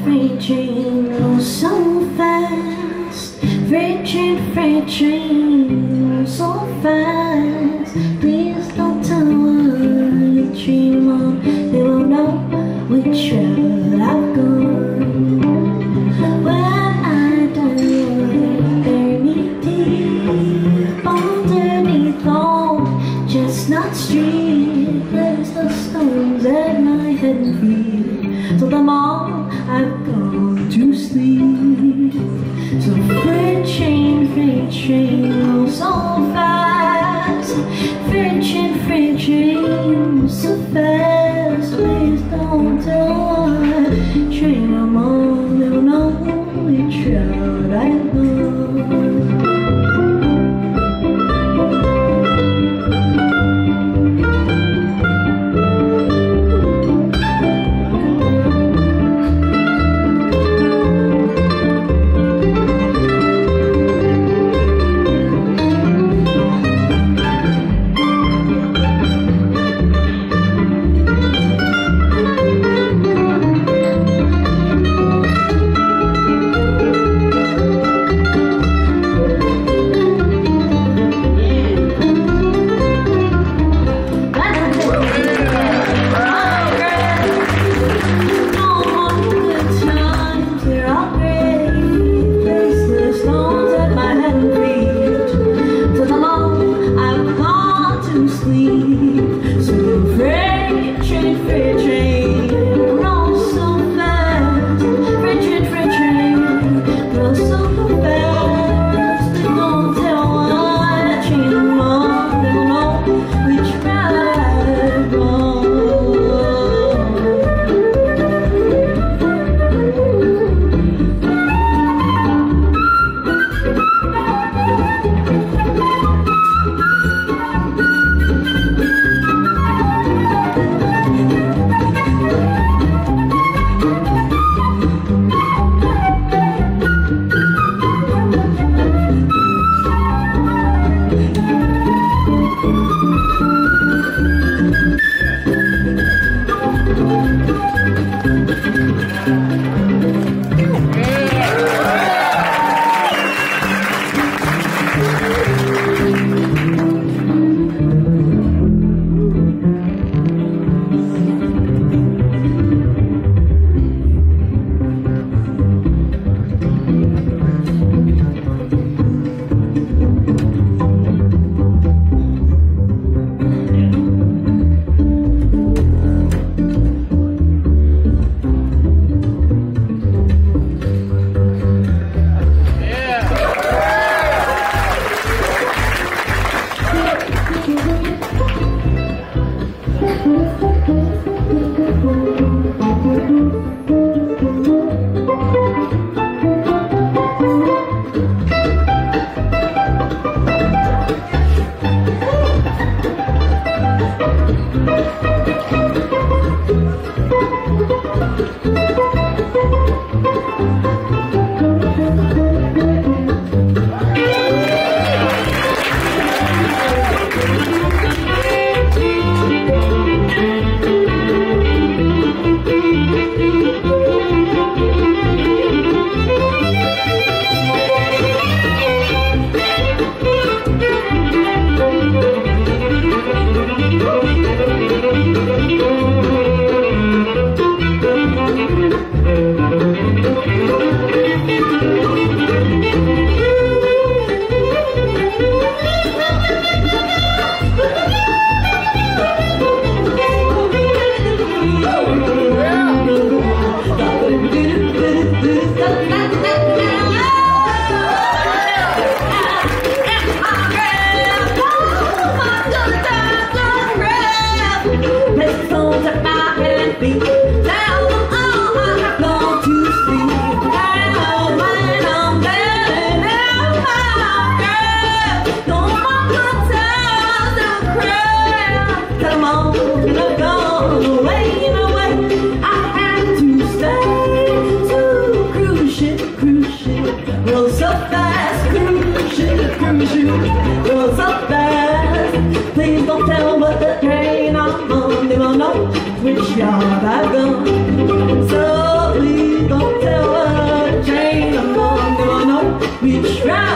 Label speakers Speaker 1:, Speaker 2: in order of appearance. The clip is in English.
Speaker 1: freight train goes so fast. Freight train goes so fast. Please don't tell what you dream on. They won't know which road I've gone. When I die, bury me deep underneath old Chestnut Street. There's the stones at my head and feet. Told them all I've gone to sleep. So freight train goes so fast. Freight train goes so fast. Please don't tell what train I'm on. They'll know which road I've gone.
Speaker 2: Go so fast, please don't tell what the train I'm on. They won't know which yard I've gone. So please don't tell. We try.